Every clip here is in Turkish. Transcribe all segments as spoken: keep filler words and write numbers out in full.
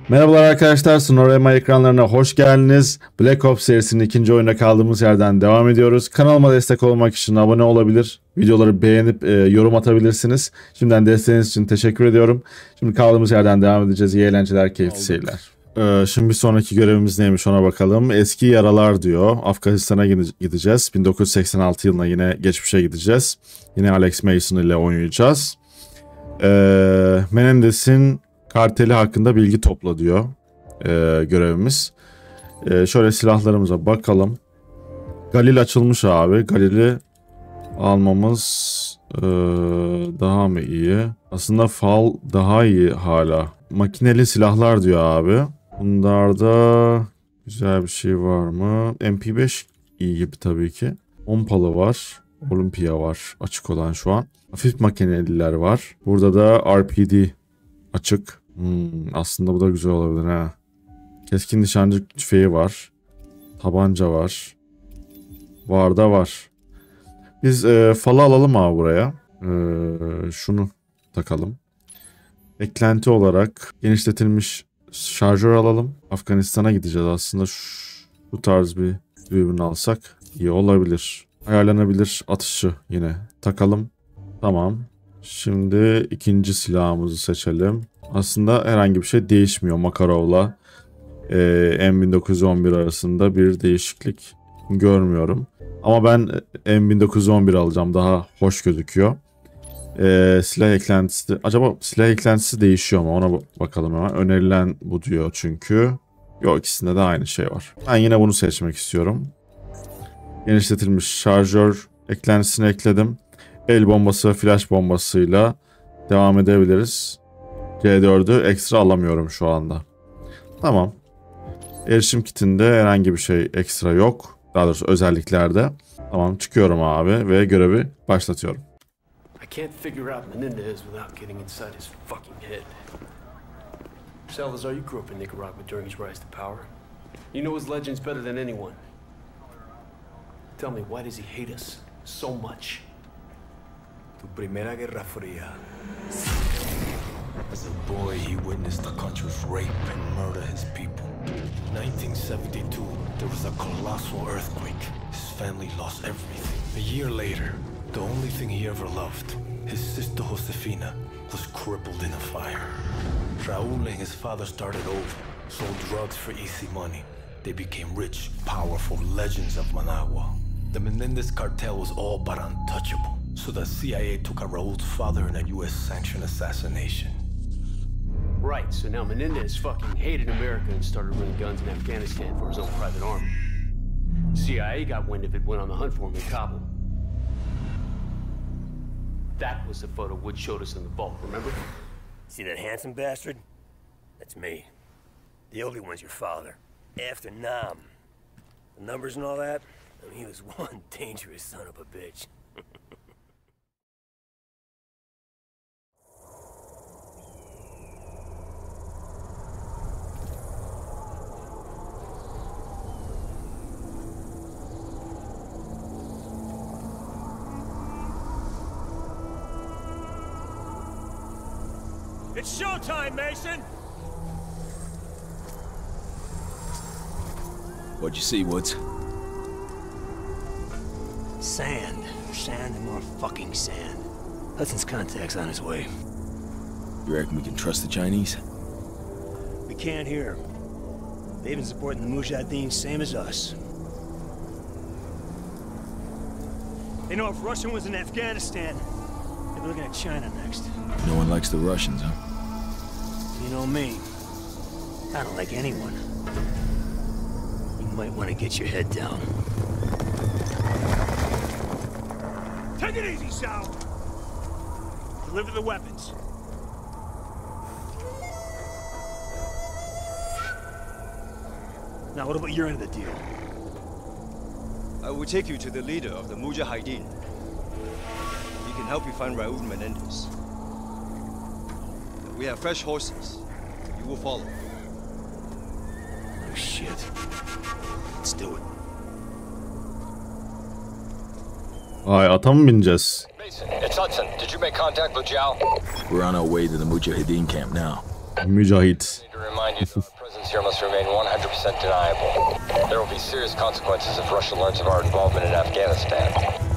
Merhabalar arkadaşlar, Sonorama ekranlarına hoş geldiniz. Black Ops serisinin ikinci oyuna kaldığımız yerden devam ediyoruz. Kanalıma destek olmak için abone olabilir, videoları beğenip e, yorum atabilirsiniz. Şimdiden desteğiniz için teşekkür ediyorum. Şimdi kaldığımız yerden devam edeceğiz. İyi eğlenceler, keyifli seyirler. Ee, şimdi bir sonraki görevimiz neymiş ona bakalım. Eski yaralar diyor. Afganistan'a gideceğiz. bin dokuz yüz seksen altı yılına yine geçmişe gideceğiz. Yine Alex Mason ile oynayacağız. Ee, Menendez'in karteli hakkında bilgi topla diyor ee, görevimiz. Ee, şöyle silahlarımıza bakalım. Galil açılmış abi. Galil'i almamız ee, daha mı iyi? Aslında fal daha iyi hala. Makineli silahlar diyor abi. Bunlarda güzel bir şey var mı? M P beş iyi gibi tabii ki. Pompalı var. Olympia var açık olan şu an. Hafif makineliler var. Burada da R P D açık. Hmm, aslında bu da güzel olabilir ha. Keskin nişancı tüfeği var. Tabanca var. Var da var. Biz e, falı alalım abi buraya. E, şunu takalım. Eklenti olarak genişletilmiş şarjör alalım. Afganistan'a gideceğiz aslında. Şu, bu tarz bir düğümünü alsak iyi olabilir. Ayarlanabilir atışı yine takalım. Tamam. Şimdi ikinci silahımızı seçelim. Aslında herhangi bir şey değişmiyor Makarov'la e, M bin dokuz yüz on bir arasında bir değişiklik görmüyorum. Ama ben M bin dokuz yüz on bir alacağım. Daha hoş gözüküyor. E, silah eklentisi. Acaba silah eklentisi değişiyor mu? Ona bakalım hemen. Önerilen bu diyor çünkü. Yok, ikisinde de aynı şey var. Ben yine bunu seçmek istiyorum. Genişletilmiş şarjör eklentisini ekledim. El bombası ve flash bombasıyla devam edebiliriz. C dördü ekstra alamıyorum şu anda. Tamam. Erişim kitinde herhangi bir şey ekstra yok. Daha doğrusu özelliklerde. Tamam, çıkıyorum abi ve görevi başlatıyorum. I can't figure out Menendez without getting inside his fucking head. Salazar, you grew up in Nicaragua during his rise to power. You know his legends better than anyone. Tell me, why does he hate us so much? Tu primera guerra fría. As a boy, he witnessed the country's rape and murder his people. In nineteen seventy-two, there was a colossal earthquake. His family lost everything. A year later, the only thing he ever loved, his sister Josefina, was crippled in a fire. Raúl and his father started over, sold drugs for easy money. They became rich, powerful legends of Managua. The Menendez cartel was all but untouchable. So the C I A took out Raúl's father in a U S sanctioned assassination. Right, so now Menendez fucking hated America and started running guns in Afghanistan for his own private army. C I A got wind of it, went on the hunt for him in Kabul. That was the photo Wood showed us in the vault, remember? See that handsome bastard? That's me. The ugly one's your father. After Nam. The numbers and all that, I mean, he was one dangerous son of a bitch. It's showtime, Mason! What'd you see, Woods? Sand. Sand and more fucking sand. Hudson's contact's on his way. You reckon we can trust the Chinese? We can't here. They've been supporting the Mujahideen same as us. They know if Russia was in Afghanistan, they'll be looking at China next. No one likes the Russians, huh? You know me. I don't like anyone. You might want to get your head down. Take it easy, Sal! Deliver the weapons. Now, what about your end of the deal? I will take you to the leader of the Mujahideen. He can help you find Raúl Menendez. We have fresh horses. You will follow. Oh, shit. Let's do it. Vay, ata mı bineceğiz? Mason, it's Hudson. Did you make contact with Zhao? We're on our way to the Mujahideen camp now. Mücahit. To remind you that our presence here must remain one hundred percent deniable. There will be serious consequences if Russia learns of our involvement in Afghanistan.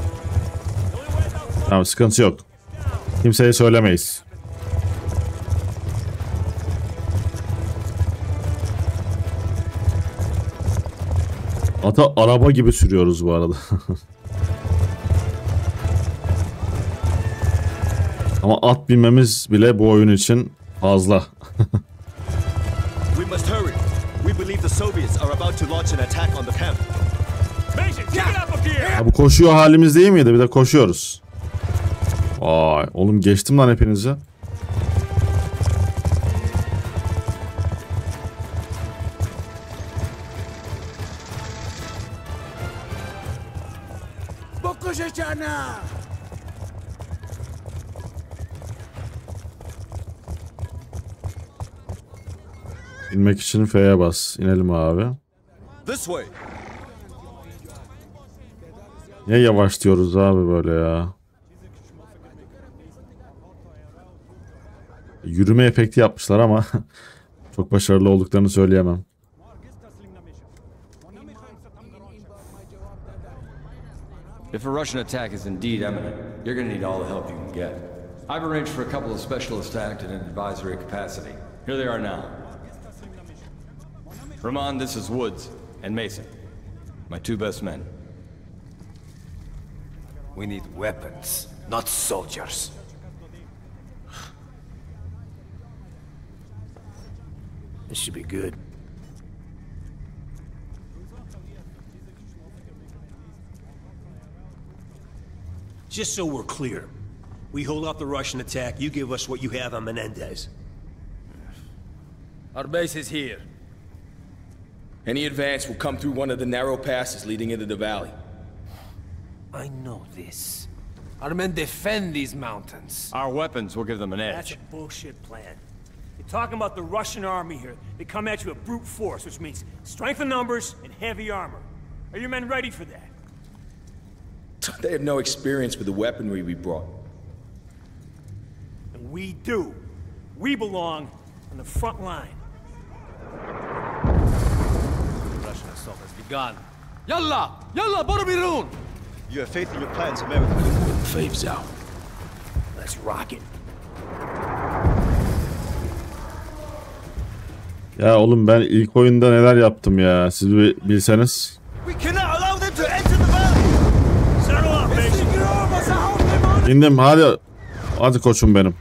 Tamam, sıkıntı yok. Kimseye söylemeyiz. Ata araba gibi sürüyoruz bu arada. Ama at binmemiz bile bu oyun için fazla. We must hurry. We believe the Soviets are about to launch an attack on the camp. Mason, get it up here! Ya bu koşuyor halimiz değil miydi? Bir de koşuyoruz. Vay oğlum, geçtim lan hepinizi. İnmek için F'ye bas. İnelim abi. This way. Niye yavaş diyoruz abi böyle ya? Yürüme efekti yapmışlar ama çok başarılı olduklarını söyleyemem. If a Russian attack is indeed imminent, you're gonna need all the help you can get. I've arranged for a couple of specialists to act in an advisory capacity. Here they are now. Rahman, this is Woods, and Mason. My two best men. We need weapons, not soldiers. This should be good. Just so we're clear, we hold off the Russian attack, you give us what you have on Menendez. Our base is here. Any advance will come through one of the narrow passes leading into the valley. I know this. Our men defend these mountains. Our weapons will give them an That's edge. a bullshit plan. You're talking about the Russian army here. They come at you with brute force, which means strength in numbers and heavy armor. Are your men ready for that? They have no experience with the weaponry we brought. And we do. We belong on the front line. The Russian assault has begun. Yalla! Yalla, Boromirun! You have faith in your plans, America. Faves out. Let's rock it. Ya oğlum, ben ilk oyunda neler yaptım ya, siz bir bilseniz. We cannot allow them to enter the valley. Settle up, Mason. İndim, hadi. Hadi koçum benim.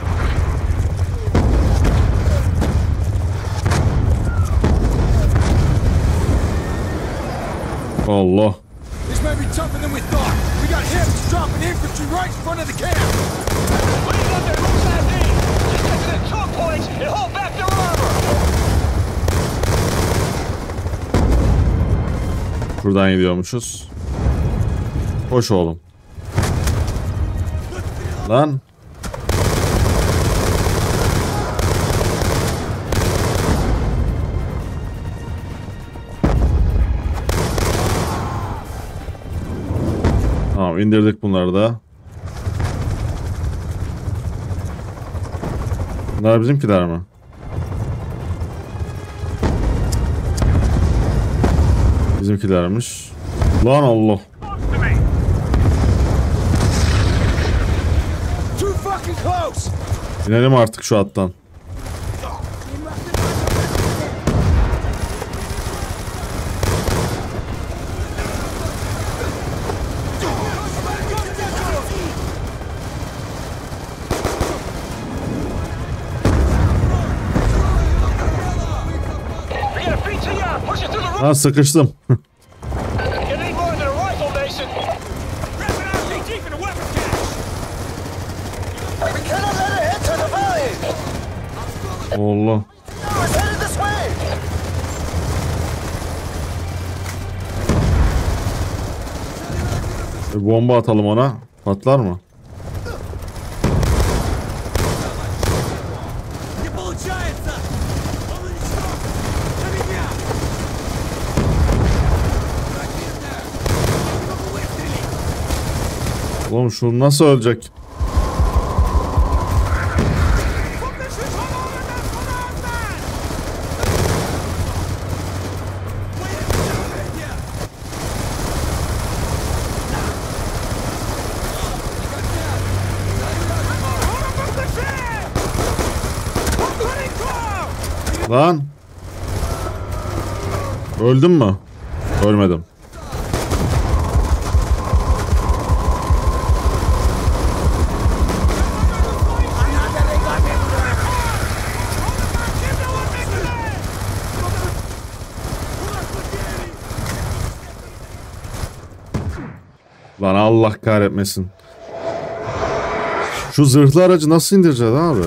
Allah. This may be tougher than we thought. We got hips dropping infantry right in front of the camp. What do you got there? Who's that mean? Just get to the choke points and hold back their armor. Buradan gidiyormuşuz. Koş oğlum. Lan. Tamam, indirdik bunları da. Bunlar bizimkiler mi? Bizimkilermiş. Lan Allah. İnelim artık şu attan. Ha, sıkıştım. Allah. Bir bomba atalım ona. Patlar mı? Oğlum şu nasıl ölecek? Lan. Öldüm mü? Ölmedim. Lan Allah kahretmesin. Şu zırhlı aracı nasıl indireceğiz abi?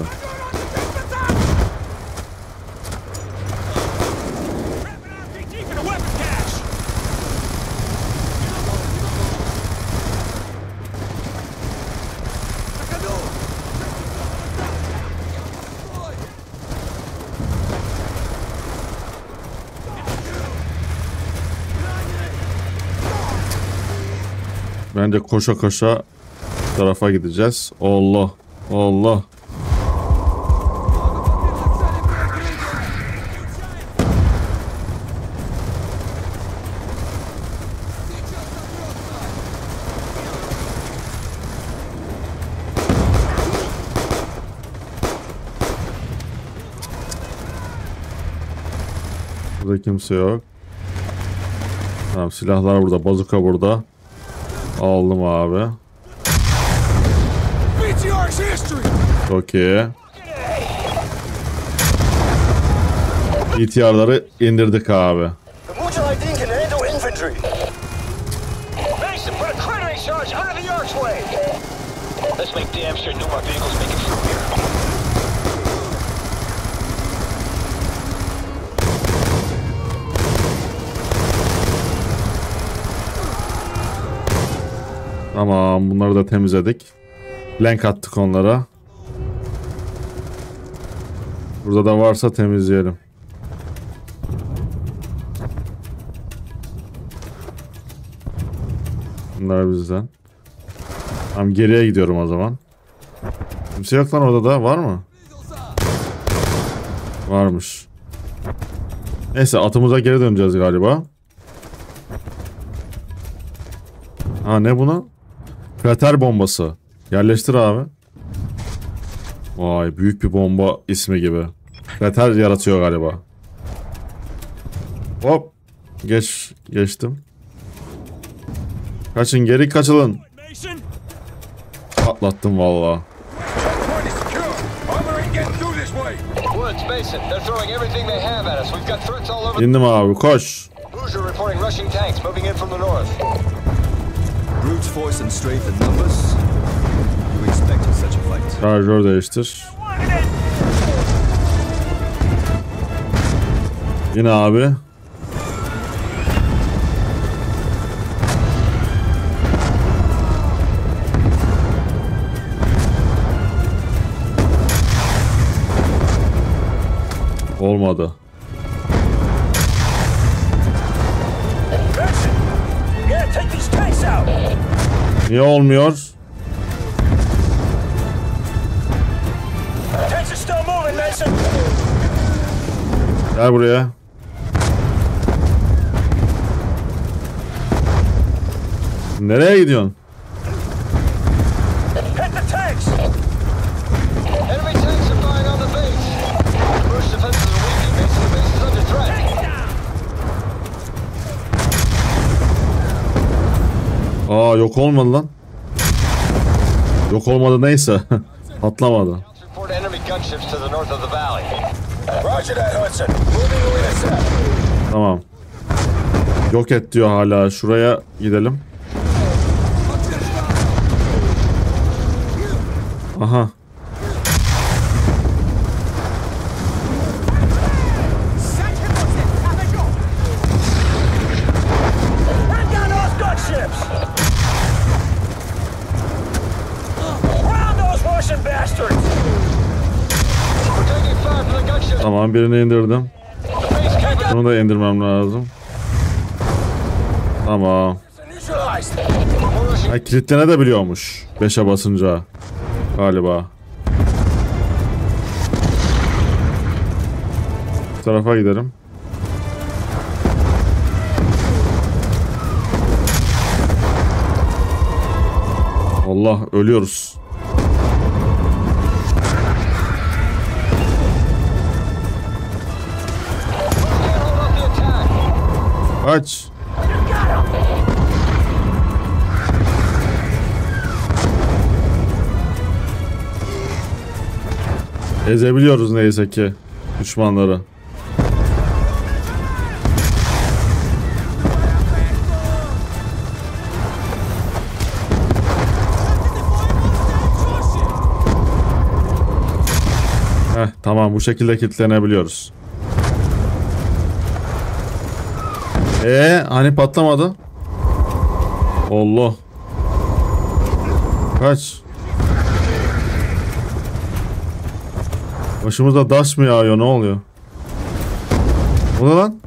Bence koşa koşa tarafa gideceğiz. Allah. Allah. Burada kimse yok. Tamam, silahlar burada. Bazuka burada. Aldım abi. Çok iyi. B T R'ları indirdik abi. Tamam, bunları da temizledik. Blank attık onlara. Burada da varsa temizleyelim. Bunlar bizden. Tamam, geriye gidiyorum o zaman. Kimse yok lan orada da, var mı? Varmış. Neyse, atımıza geri döneceğiz galiba. Ha, ne buna? Krater bombası. Yerleştir abi. Vay, büyük bir bomba ismi gibi. Krater yaratıyor galiba. Hop. Geç, geçtim. Kaçın, geri kaçılın. Atlattım vallahi. İndim abi, koş. Şarjör değiştir. Yine abi. Olmadı. Niye olmuyor? Gel buraya. Nereye gidiyorsun? Aa, yok olmadı lan. Yok olmadı, neyse. Patlamadı. Tamam. Yok et diyor hala. Şuraya gidelim. Aha. Tamam, birini indirdim. Bunu da indirmem lazım. Tamam. Ha, kilitlene de biliyormuş. beşe basınca. Galiba. Bu tarafa gidelim. Allah, ölüyoruz. Kaç. Ezebiliyoruz neyse ki düşmanları. Heh, tamam, bu şekilde kilitlenebiliyoruz. Ee, hani patlamadı? Allah. Kaç. Başımıza taş mı yağıyor, ne oluyor? O ne lan?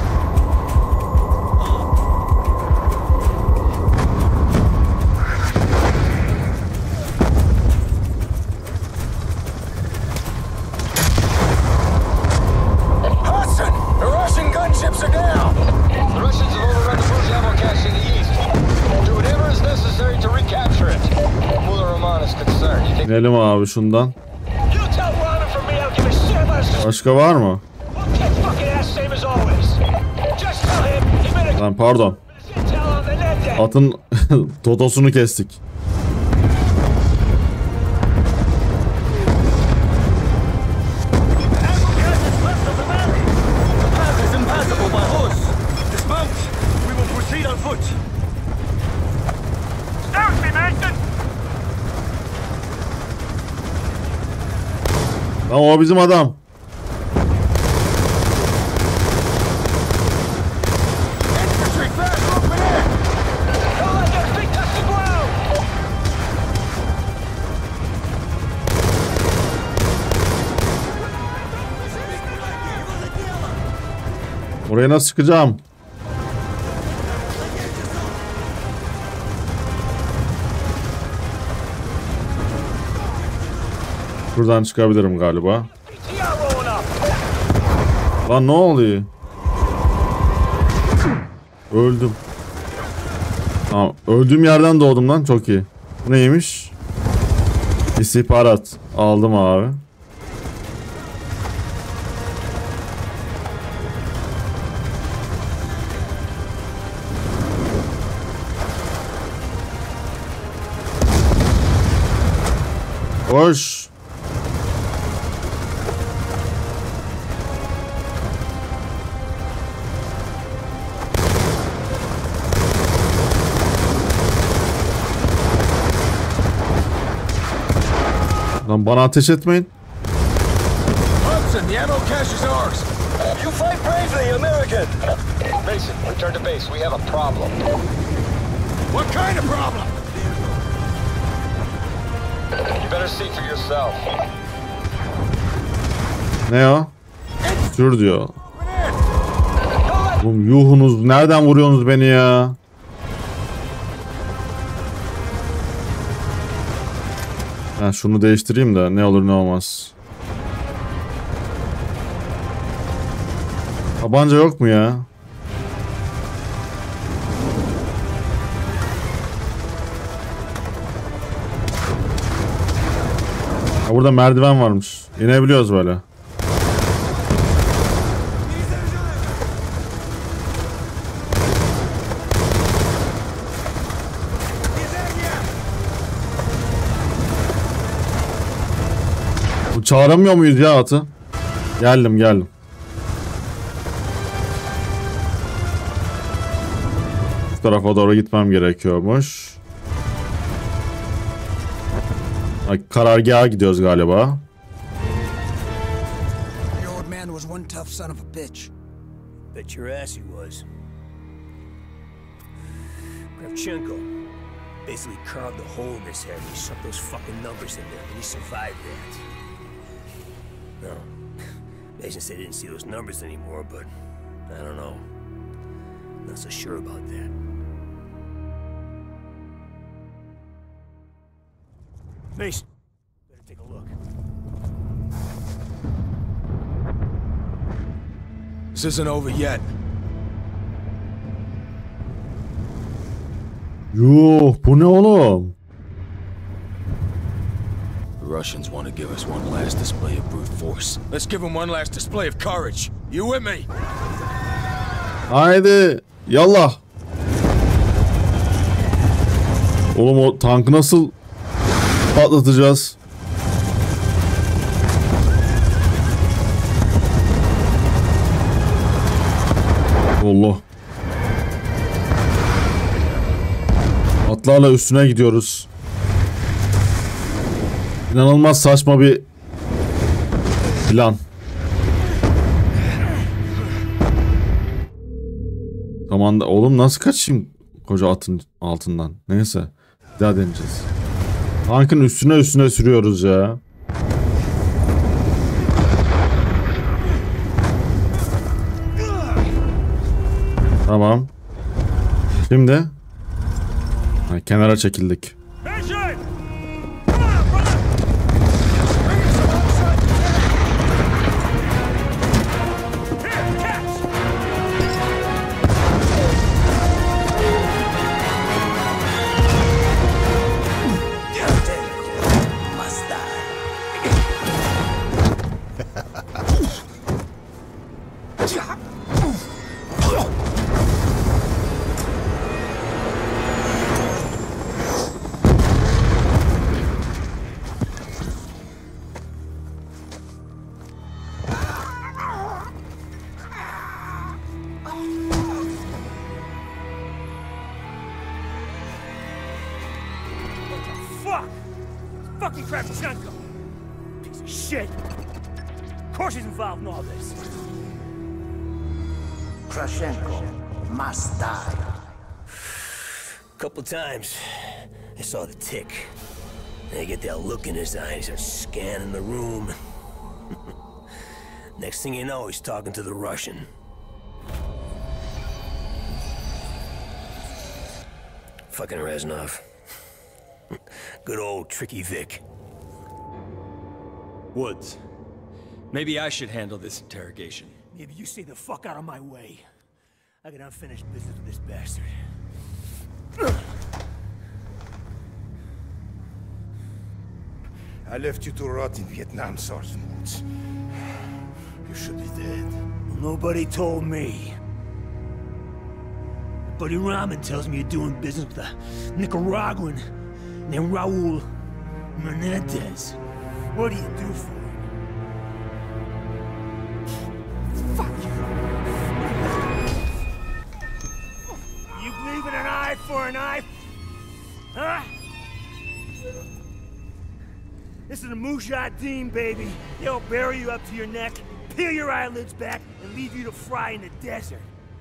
İnelim abi şundan. Başka var mı? Lan pardon. Atın totosunu kestik. Tamam, o bizim adam. Oraya nasıl çıkacağım? Buradan çıkabilirim galiba. Lan ne oluyor? Öldüm. Tamam, öldüğüm yerden doğdum lan, çok iyi. Bu neymiş? İstihbarat. Aldım abi. Hoş. Lan bana ateş etmeyin. Hudson, the ammo cache is ours. You fight bravely, American. Mason, return to base. We have a problem. What kind of problem? You better see for yourself. Ne o? Sür diyor. Oğlum yuhunuz, nereden vuruyorsunuz beni ya? Ha, şunu değiştireyim de ne olur ne olmaz. Tabanca yok mu ya? Ha, burada merdiven varmış. İnebiliyoruz böyle. Çağıramıyor muyuz ya atı? Geldim geldim. Bu tarafa doğru gitmem gerekiyormuş. Karargaha gidiyoruz galiba. The old man was one tough son of a bitch. Bet your ass he was. Kravchenko basically carved a hole in his head and he shoved those fucking numbers in there and he survived that. No. Mason said he didn't see those numbers anymore, but I don't know. Not so sure about that. Mason, better take a look. This isn't over yet. Yuh, bu ne oğlum? The Russians want to give us one last display of brute force. Let's give them one last display of courage. You with me? Haydi. Yallah. Oğlum o tankı nasıl patlatacağız? Allah. Atlarla üstüne gidiyoruz. İnanılmaz saçma bir plan. Tamam da oğlum nasıl kaçayım koca atın altından? Neyse. Bir daha deneyeceğiz. Tankın üstüne üstüne sürüyoruz ya. Tamam. Şimdi ha, kenara çekildik. Fuck! Fucking Kravchenko! Piece of shit! Of course he's involved in all this. Kravchenko must die. Couple times, I saw the tick. And I get that look in his eye and he starts scanning the room. Next thing you know, he's talking to the Russian. Fucking Reznov. Good old Tricky Vic. Woods. Maybe I should handle this interrogation. Maybe you stay the fuck out of my way. I got unfinished business with this bastard. I left you to rot in Vietnam, Sergeant Woods. You should be dead. Nobody told me. Buddy Rahman tells me you're doing business with a Nicaraguan named Raul Menendez. What do you do for him? Fuck you. You believe in an eye for an eye? Huh? This is a Mujahideen, baby. They'll bury you up to your neck, peel your eyelids back, and leave you to fry in the desert.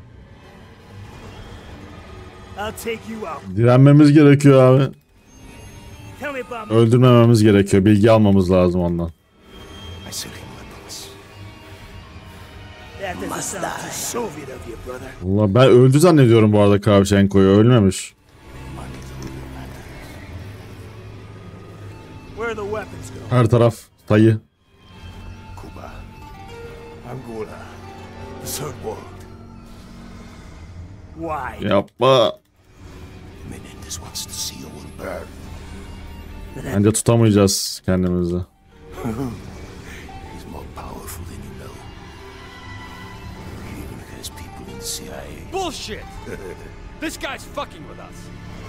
I'll take you out. Direnmemiz gerekiyor abi. Öldürmememiz gerekiyor. Bilgi almamız lazım ondan. Allah, ben öldü zannediyorum bu arada Kravchenko'yu. Ölmemiş. Her taraf tayı. Cuba, Angola, the third world. Why? Yapma. Menendez wants to see you all burn. Bence tutamayacağız kendimizi. He's more powerful than you know. Even against people in the C I A. Bullshit! This guy's fucking with us.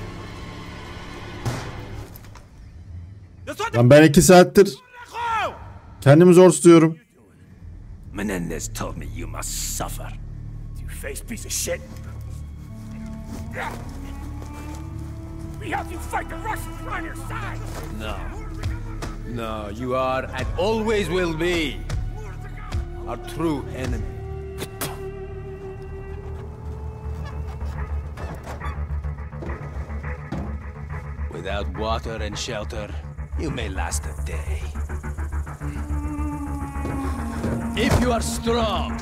Lan ben iki saattir kendimi zor tutuyorum. Menendez told me you must suffer. You face piece of shit. We helped you fight the Russians. We're on your side. No. No, you are and always will be our true enemy. Without water and shelter, you may last a day. If you are strong,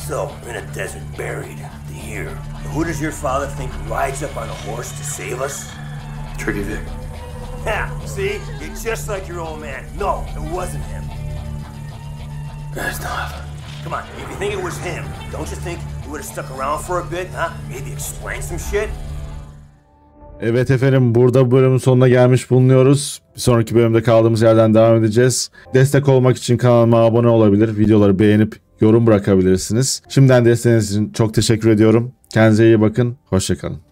So, in a desert buried, to here. Who does your father think rides up on a horse to save us? Tricky Vic. Yeah, see? You're just like your old man. No, it wasn't him. It's not. Come on, if you think it was him, don't you think he would have stuck around for a bit, huh? Maybe explain some shit? Evet efendim, burada bu bölümün sonuna gelmiş bulunuyoruz. Bir sonraki bölümde kaldığımız yerden devam edeceğiz. Destek olmak için kanalıma abone olabilir, videoları beğenip yorum bırakabilirsiniz. Şimdiden desteğiniz için çok teşekkür ediyorum. Kendinize iyi bakın, hoşça kalın.